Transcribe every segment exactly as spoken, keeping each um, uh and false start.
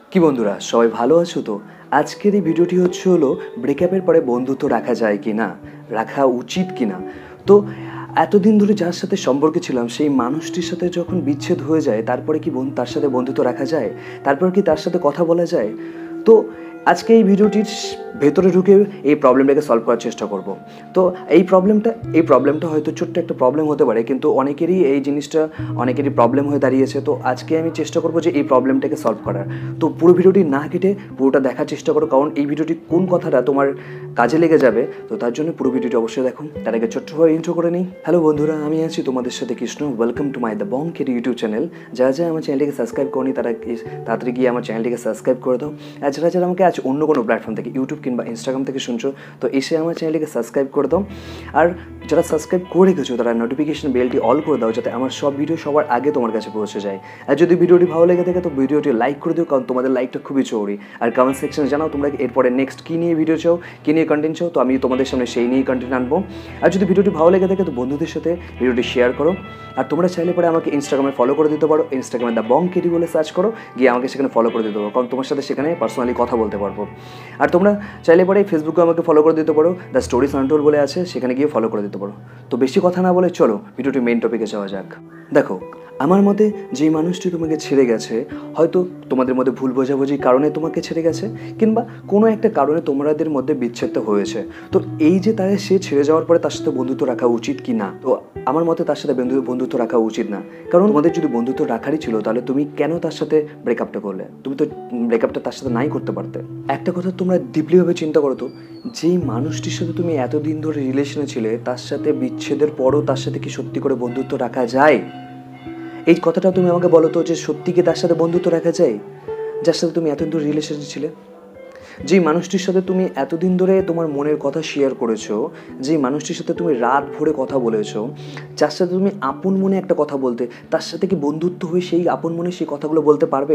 কি বন্ধুরা সবাই ভালো আছো তো? আজকের এই ভিডিওটি হচ্ছে হলো ব্রেকআপের পরে বন্ধুত্ব রাখা যায় কি না, রাখা উচিত কি না। তো এতদিন ধরে যার সাথে সম্পর্কে ছিলাম সেই মানুষটির সাথে যখন বিচ্ছেদ হয়ে যায় তারপরে কি তার সাথে বন্ধুত্ব রাখা যায়, তারপর কি তার সাথে কথা বলা যায়? তো আজকে এই ভিডিওটির ভেতরে ঢুকে এই প্রবলেমটাকে সলভ করার চেষ্টা করব। তো এই প্রবলেমটা এই প্রবলেমটা হয়তো ছোট্ট একটা প্রবলেম হতে পারে, কিন্তু অনেকেরই এই জিনিসটা অনেকেরই প্রবলেম হয়ে দাঁড়িয়েছে। তো আজকে আমি চেষ্টা করব যে এই প্রবলেমটাকে সলভ করার। তো পুরো ভিডিওটি না কেটে পুরোটা দেখার চেষ্টা করো, কারণ এই ভিডিওটি কোন কথাটা তোমার কাজে লেগে যাবে। তো তার জন্য পুরো ভিডিওটি অবশ্যই দেখুন। তার আগে ছোট্টভাবে ইন্ট্রো করে নিই। হ্যালো বন্ধুরা, আমি আছি তোমাদের সাথে Krishna. Welcome to my the Bong KD YouTube channel. যারা যারা আমার চ্যানেলটিকে সাবস্ক্রাইব করনি তারা তাড়াতাড়ি গিয়ে আমার চ্যানেলটিকে সাবস্ক্রাইব করে দাও। আর যারা যারা আমাকে আজ অন্য কোনো প্ল্যাটফর্ম থেকে ইউটিউব কিংবা ইনস্টাগ্রাম থেকে শুনছো তো এসে আমার চ্যানেলটিকে সাবস্ক্রাইব করে দাও। আর যারা সাবস্ক্রাইব করে রেখেছো তারা নোটিফিকেশন বেলটি অল করে দাও, যাতে আমার সব ভিডিও সবার আগে তোমার কাছে পৌঁছে যায়। আর যদি ভিডিওটি ভালো লেগে থাকে তো ভিডিওটি লাইক করে দিও, কারণ তোমাদের লাইকটা খুবই জরুরি। আর কমেন্ট সেকশনে জানাও তোমরা এরপরে নেক্সট কী নিয়ে ভিডিও চাও, কী নিয়ে কন্টেন্ট চাও, তো আমি তোমাদের সামনে সেই নিয়েই কন্টেন্ট আনবো। আর যদি ভিডিওটি ভালো লেগে থাকে তো বন্ধুদের সাথে ভিডিওটি শেয়ার করো। আর তোমরা চাইলে পরে আমাকে ইনস্টাগ্রামে ফলো করে দিতে পারো। ইনস্টাগ্রামে দ্য বং কেডি বলে সার্চ করো, গিয়ে আমাকে সেখানে ফলো করে দিতে পারো, কারণ তোমার সাথে সেখানে পার্সোনালি কথা বলতে পারবো। আর তোমরা চাইলে পরে ফেসবুকে আমাকে ফলো করে দিতে পারো, দ্য স্টোরিজ untold বলে আছে, সেখানে গিয়ে ফলো করে দিতে পারো। তো বেশি কথা না বলে চলো ভিডিওটি মেইন টপিকে যাওয়া যাক। দেখো, আমার মতে যেই মানুষটি তোমাকে ছেড়ে গেছে, হয়তো তোমাদের মধ্যে ভুল বোঝাবুঝির কারণে তোমাকে ছেড়ে গেছে, কিংবা কোনো একটা কারণে তোমাদের মধ্যে বিচ্ছেদটা হয়েছে। তো এই যে তাই সে ছেড়ে যাওয়ার পরে তার সাথে বন্ধুত্ব রাখা উচিত কি না, তো আমার মতে তার সাথে বন্ধু বন্ধুত্ব রাখা উচিত না। কারণ তোমাদের যদি বন্ধুত্ব রাখারই ছিল তাহলে তুমি কেন তার সাথে ব্রেকআপটা করলে? তুমি তো ব্রেকআপটা তার সাথে নাই করতে পারতে। একটা কথা তোমরা ডিপলিভাবে চিন্তা করো তো, যেই মানুষটির সাথে তুমি এতদিন ধরে রিলেশনে ছিলে তার সাথে বিচ্ছেদের পরও তার সাথে কি সত্যি করে বন্ধুত্ব রাখা যায়? এই কথাটা তুমি আমাকে বলো তো, যে সত্যি কি তার সাথে বন্ধুত্ব রাখা যায় যার সাথে তুমি এতদিন ধরে রিলেশনে ছিলে? যেই মানুষটির সাথে তুমি এতদিন ধরে তোমার মনের কথা শেয়ার করেছো, যেই মানুষটির সাথে তুমি রাত ভরে কথা বলেছো, যার সাথে তুমি আপন মনে একটা কথা বলতে, তার সাথে কি বন্ধুত্ব হয়ে সেই আপন মনে সেই কথাগুলো বলতে পারবে?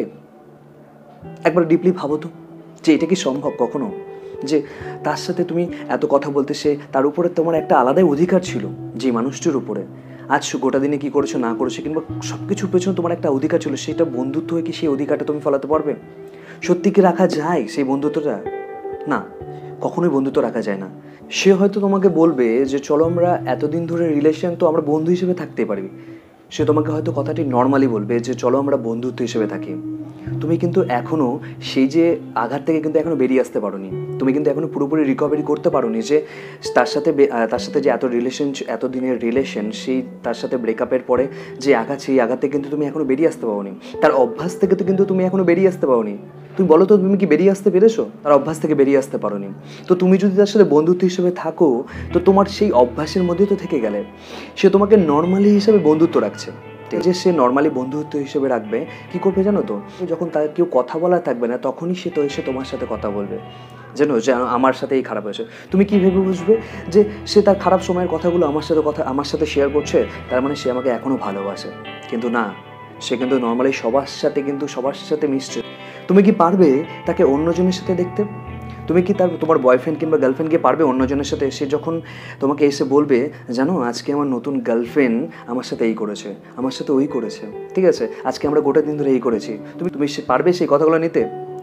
একবার ডিপলি ভাবো তো, যে এটা কি সম্ভব কখনো? যে তার সাথে তুমি এত কথা বলতে, সে তার উপরে তোমার একটা আলাদাই অধিকার ছিল যে মানুষটির উপরে। আজ গোটা দিনে কী করেছো না করেছো কিংবা সব কিছুর পেছনে তোমার একটা অধিকার ছিল, সেটা বন্ধুত্ব হয়ে কি সেই অধিকারটা তুমি ফলাতে পারবে? সত্যি কি রাখা যায় সেই বন্ধুত্বটা? না, কখনোই বন্ধুত্ব রাখা যায় না। সে হয়তো তোমাকে বলবে যে চলো আমরা এতদিন ধরে রিলেশন, তো আমরা বন্ধু হিসেবে থাকতে পারি। সে তোমাকে হয়তো কথাটি নর্মালি বলবে যে চলো আমরা বন্ধুত্ব হিসেবে থাকি। তুমি কিন্তু এখনও সেই যে আঘাত থেকে কিন্তু এখনও বেরিয়ে আসতে পারোনি। তুমি কিন্তু এখনও পুরোপুরি রিকভারি করতে পারোনি যে তার সাথে তার সাথে যে এত রিলেশন, এত দিনের রিলেশন, সেই তার সাথে ব্রেকআপের পরে যে আঘাত, সেই আঘাত থেকে কিন্তু তুমি এখনও বেরিয়ে আসতে পারোনি। তার অভ্যাস থেকে তো কিন্তু তুমি এখনও বেরিয়ে আসতে পারোনি। তুমি বলো তো, তুমি কি বেরিয়ে আসতে পেরেছো? তার অভ্যাস থেকে বেরিয়ে আসতে পারোনি। তো তুমি যদি তার সাথে বন্ধুত্ব হিসেবে থাকো তো তোমার সেই অভ্যাসের মধ্যেই তো থেকে গেলে। সে তোমাকে নর্মালি হিসেবে বন্ধুত্ব রাখছে, যে সে নর্মালি বন্ধুত্ব হিসেবে রাখবে। কি করবে জানো তো? যখন তার কেউ কথা বলা থাকবে না তখনই সে তো এসে তোমার সাথে কথা বলবে, জানো যে আমার সাথে এই খারাপ হয়েছে। তুমি কী ভেবে বুঝবে যে সে তার খারাপ সময়ের কথাগুলো আমার সাথে কথা আমার সাথে শেয়ার করছে, তার মানে সে আমাকে এখনও ভালোবাসে? কিন্তু না, সে কিন্তু নর্মালি সবার সাথে কিন্তু সবার সাথে মিশছে। তুমি কি পারবে তাকে অন্যজনের সাথে দেখতে? তুমি কি তার তোমার বয়ফ্রেন্ড কিংবা গার্লফ্রেন্ডকে পারবে অন্যজনের সাথে? সে যখন তোমাকে এসে বলবে জানো আজকে আমার নতুন গার্লফ্রেন্ড আমার সাথে এই করেছে, আমার সাথে ওই করেছে, ঠিক আছে, আজকে আমরা গোটা দিন ধরে এই করেছি, তুমি তুমি পারবে সেই কথাগুলো নিতে?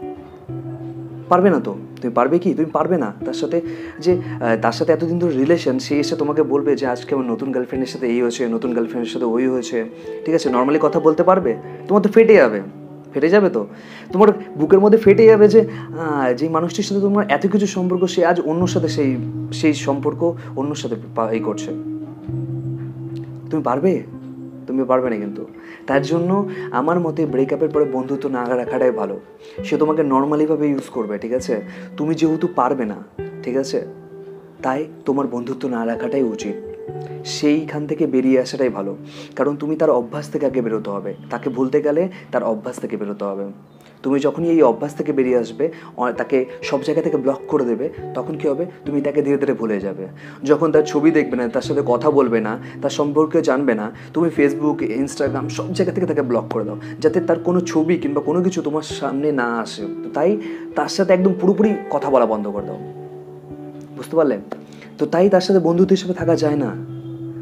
পারবে না তো। তুমি পারবে কি? তুমি পারবে না। তার সাথে যে তার সাথে এতদিন ধরে রিলেশন, সে এসে তোমাকে বলবে যে আজকে আমার নতুন গার্লফ্রেন্ডের সাথে এই হয়েছে, নতুন গার্লফ্রেন্ডের সাথে ওই হয়েছে, ঠিক আছে, নর্মালি কথা বলতে পারবে? তোমার তো ফেটে যাবে, ফেটে যাবে তো। তোমার বুকের মধ্যে ফেটে যাবে যে যেই মানুষটির সাথে তোমার এত কিছু সম্পর্ক, সে আজ অন্যর সাথে সেই সেই সম্পর্ক অন্যর সাথে এই করছে। তুমি পারবে? তুমি পারবে না। কিন্তু তার জন্য আমার মতে ব্রেকআপের পরে বন্ধুত্ব না রাখাটাই ভালো। সে তোমাকে নর্মালিভাবে ইউজ করবে, ঠিক আছে, তুমি যেহেতু পারবে না, ঠিক আছে, তাই তোমার বন্ধুত্ব না রাখাটাই উচিত। সেইখান থেকে বেরিয়ে আসাটাই ভালো, কারণ তুমি তার অভ্যাস থেকে আগে বেরোতে হবে। তাকে ভুলতে গেলে তার অভ্যাস থেকে বেরোতে হবে। তুমি যখনই এই অভ্যাস থেকে বেরিয়ে আসবে, তাকে সব জায়গা থেকে ব্লক করে দেবে, তখন কী হবে? তুমি তাকে ধীরে ধীরে ভুলে যাবে। যখন তার ছবি দেখবে না, তার সাথে কথা বলবে না, তার সম্পর্কে জানবে না, তুমি ফেসবুক, ইনস্টাগ্রাম সব জায়গা থেকে তাকে ব্লক করে দাও, যাতে তার কোনো ছবি কিংবা কোনো কিছু তোমার সামনে না আসে। তাই তার সাথে একদম পুরোপুরি কথা বলা বন্ধ করে দাও। বুঝতে পারলে? তো তাই তার সাথে বন্ধুত্ব হিসেবে থাকা যায় না,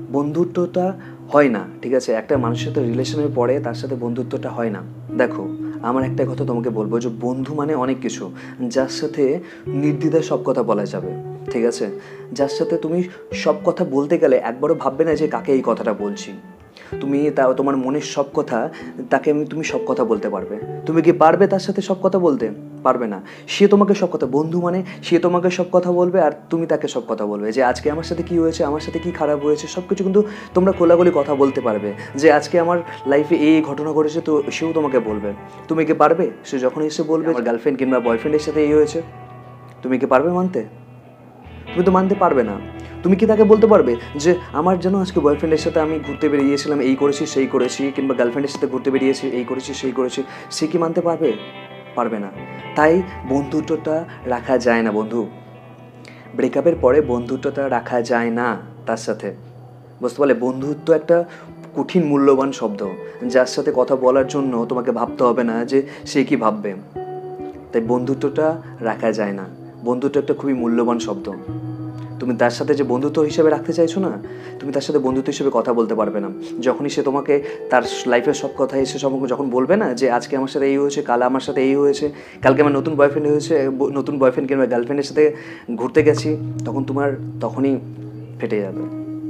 বন্ধুত্বটা হয় না, ঠিক আছে। একটা মানুষের সাথে রিলেশনের পরে তার সাথে বন্ধুত্বটা হয় না। দেখো, আমার একটা কথা তোমাকে বলবো যে বন্ধু মানে অনেক কিছু, যার সাথে নির্দ্বিধায় সব কথা বলা যাবে, ঠিক আছে? যার সাথে তুমি সব কথা বলতে গেলে একবারও ভাববে না যে কাকে এই কথাটা বলছি। তুমি তা তোমার মনের সব কথা তাকে আমি তুমি সব কথা বলতে পারবে। তুমি কি পারবে তার সাথে সব কথা বলতে? পারবে না। সে তোমাকে সব কথা, বন্ধু মানে সে তোমাকে সব কথা বলবে আর তুমি তাকে সব কথা বলবে, যে আজকে আমার সাথে কি হয়েছে, আমার সাথে কি খারাপ হয়েছে, সব কিছু কিন্তু তোমরা খোলাখুলি কথা বলতে পারবে। যে আজকে আমার লাইফে এই ঘটনা ঘটেছে, তো সেও তোমাকে বলবে। তুমি কি পারবে? সে যখন এসে বলবে আমার গার্লফ্রেন্ড কিংবা বয়ফ্রেন্ডের সাথে এই হয়েছে, তুমি কি পারবে মানতে? তুমি তো মানতে পারবে না। তুমি কি তাকে বলতে পারবে যে আমার যেন আজকে বয়ফ্রেন্ডের সাথে আমি ঘুরতে বেরিয়েছিলাম, এই করেছি সেই করেছি, কিংবা গার্লফ্রেন্ডের সাথে ঘুরতে বেরিয়েছি, এই করেছি সেই করেছি? সে কি মানতে পারবে? পারবে না। তাই বন্ধুত্বটা রাখা যায় না বন্ধু। ব্রেকআপের পরে বন্ধুত্বটা রাখা যায় না তার সাথে, বুঝতে পারলে? বন্ধুত্ব একটা কঠিন মূল্যবান শব্দ, যার সাথে কথা বলার জন্য তোমাকে ভাবতে হবে না যে সে কি ভাববে। তাই বন্ধুত্বটা রাখা যায় না। বন্ধুত্ব একটা খুবই মূল্যবান শব্দ। তুমি তার সাথে যে বন্ধুত্ব হিসেবে রাখতে চাইছো না, তুমি তার সাথে বন্ধুত্ব হিসেবে কথা বলতে পারবে না। যখনই সে তোমাকে তার লাইফের সব কথা এসে সব যখন বলবে না যে আজকে আমার সাথে এই হয়েছে, কাল আমার সাথে এই হয়েছে, কালকে আমার নতুন বয়ফ্রেন্ড হয়েছে, নতুন বয়ফ্রেন্ড কিংবা গার্লফ্রেন্ডের সাথে ঘুরতে গেছি, তখন তোমার তখনই ফেটে যাবে,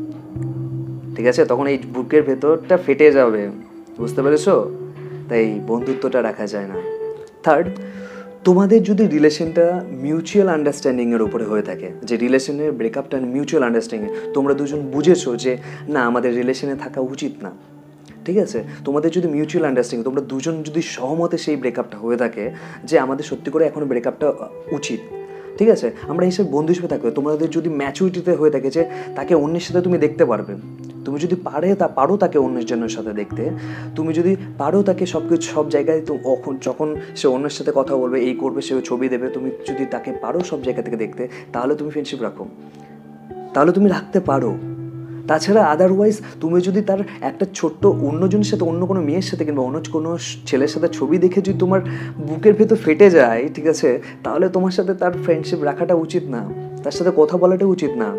ঠিক আছে? তখন এই বুকের ভেতরটা ফেটে যাবে, বুঝতে পেরেছো? তাই বন্ধুত্বটা রাখা যায় না। থার্ড, তোমাদের যদি রিলেশনটা মিউচুয়াল আন্ডারস্ট্যান্ডিংয়ের উপরে হয়ে থাকে, যে রিলেশনের ব্রেকআপটা মিউচুয়াল আন্ডারস্ট্যান্ডিং, তোমরা দুজন বুঝেছো যে না আমাদের রিলেশনে থাকা উচিত না, ঠিক আছে? তোমাদের যদি মিউচুয়াল আন্ডারস্ট্যান্ডিং, তোমরা দুজন যদি সহমতে সেই ব্রেকআপটা হয়ে থাকে যে আমাদের সত্যি করে এখন ব্রেকআপটা উচিত, ঠিক আছে? আমরা হিসেবে বন্ধু হিসেবে থাকবে। তোমাদের যদি ম্যাচুরিটিতে হয়ে থাকে যে তাকে অন্যের সাথে তুমি দেখতে পারবে, তুমি যদি পারে তা পারো তাকে অন্যের জনের সাথে দেখতে, তুমি যদি পারো তাকে সব কিছু সব জায়গায় তো যখন সে অন্যের সাথে কথা বলবে, এই করবে, সে ছবি দেবে, তুমি যদি তাকে পারো সব জায়গা থেকে দেখতে, তাহলে তুমি ফ্রেন্ডশিপ রাখো, তাহলে তুমি রাখতে পারো। তাছাড়া আদারওয়াইজ তুমি যদি তার একটা ছোট্ট অন্যজনের সাথে, অন্য কোনো মেয়ের সাথে কিংবা অন্য কোনো ছেলের সাথে ছবি দেখে যদি তোমার বুকের ভেতর ফেটে যায়, ঠিক আছে, তাহলে তোমার সাথে তার ফ্রেন্ডশিপ রাখাটা উচিত না, তার সাথে কথা বলাটা উচিত না,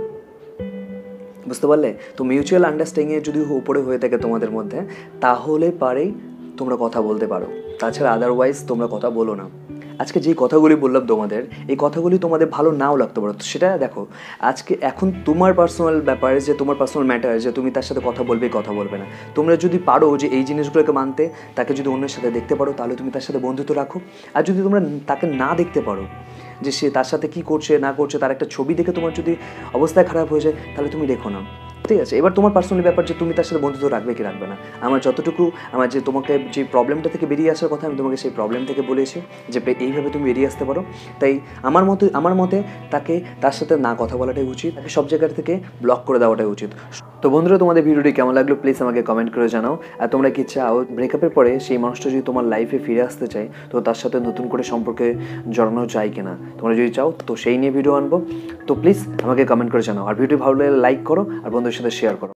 বুঝতে পারলে? তো মিউচুয়াল আন্ডারস্ট্যান্ডিং যদি উপরে হয়ে থাকে তোমাদের মধ্যে, তাহলে পারেই তোমরা কথা বলতে পারো। তাছাড়া আদারওয়াইজ তোমরা কথা বলো না। আজকে যেই কথাগুলি বললাম তোমাদের, এই কথাগুলি তোমাদের ভালো নাও লাগতে পারো, সেটা দেখো আজকে এখন তোমার পার্সোনাল ব্যাপারে, যে তোমার পার্সোনাল ম্যাটার, যে তুমি তার সাথে কথা বলবে কথা বলবে না। তোমরা যদি পারো যে এই জিনিসগুলোকে মানতে, তাকে যদি অন্যের সাথে দেখতে পারো, তাহলে তুমি তার সাথে বন্ধুত্ব রাখো। আর যদি তোমরা তাকে না দেখতে পারো, যে সে তার সাথে কী করছে না করছে, তার একটা ছবি দেখে তোমার যদি অবস্থায় খারাপ হয়ে যায়, তাহলে তুমি রেখো না, ঠিক আছে? এবার তোমার পার্সোনালি ব্যাপার যে তুমি তার সাথে বন্ধুত্ব রাখবে কি রাখবে না। আমার যতটুকু আমার যে তোমাকে যে প্রবলেমটা থেকে বেরিয়ে আসার কথা, আমি তোমাকে সেই প্রবলেম থেকে বলেছি যে এইভাবে তুমি বেরিয়ে আসতে পারো। তাই আমার মতে আমার মতে তাকে তার সাথে না কথা বলাটাই উচিত, তাকে সব জায়গা থেকে ব্লক করে দেওয়াটাই উচিত। তো বন্ধুরা, তোমাদের ভিডিওটি কেমন লাগলো প্লিজ আমাকে কমেন্ট করে জানাও। আর তোমরা কি চাও ব্রেকআপের পরে সেই মানুষটা যদি তোমার লাইফে ফিরে আসতে চায়, তো তার সাথে নতুন করে সম্পর্কে জড়ানো যায় কিনা? তোমরা যদি চাও তো সেই নিয়ে ভিডিও আনবো। তো প্লিজ আমাকে কমেন্ট করে জানাও। আর ভিডিও ভালো লাগলে লাইক করো আর বন্ধুদের সাথে শেয়ার করো।